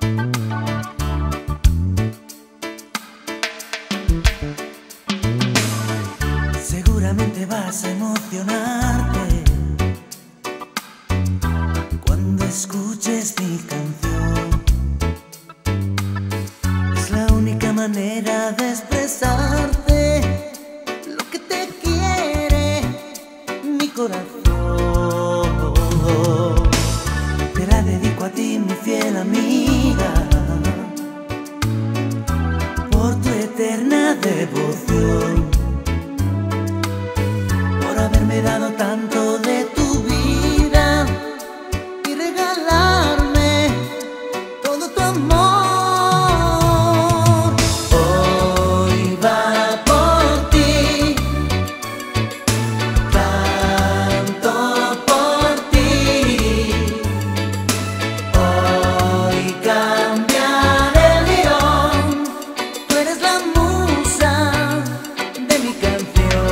Seguramente vas a emocionarte cuando escuches mi canción. Es la única manera de expresarte lo que te quiere mi corazón. Te la dedico a ti, mi fiel amiga, por tu eterna devoción, haberme dado tanto de tu vida y regalarme todo tu amor. Hoy va por ti, canto por ti. Hoy cambiaré el guión, tú eres la musa de mi canción.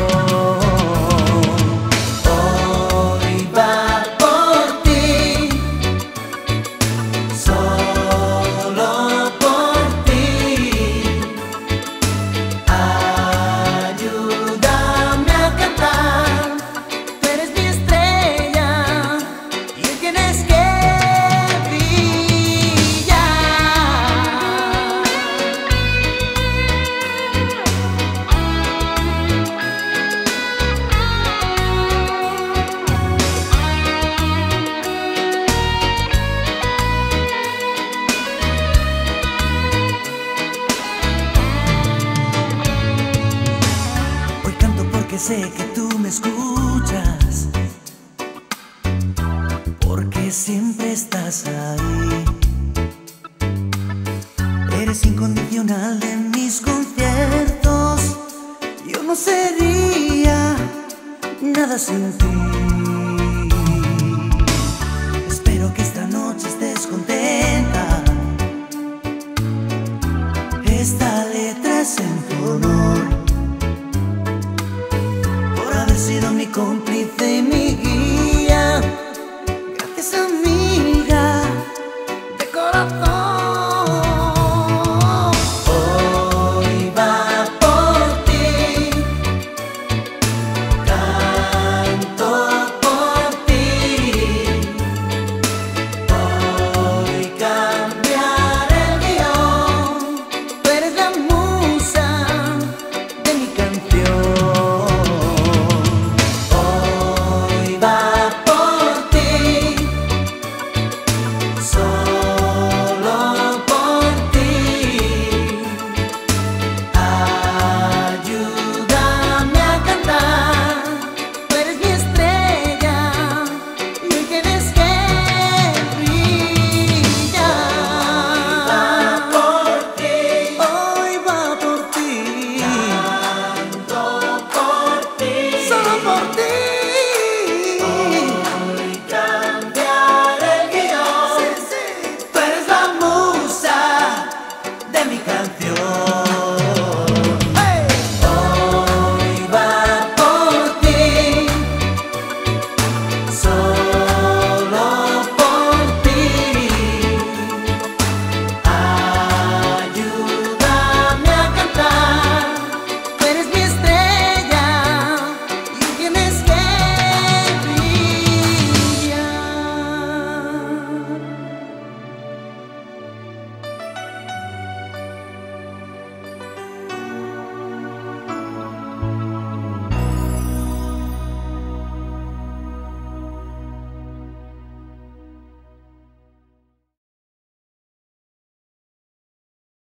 Sé que tú me escuchas, porque siempre estás ahí. Eres incondicional de mis conciertos, yo no sería nada sin ti. Espero que esta noche estés contenta, esta letra es en tu honor.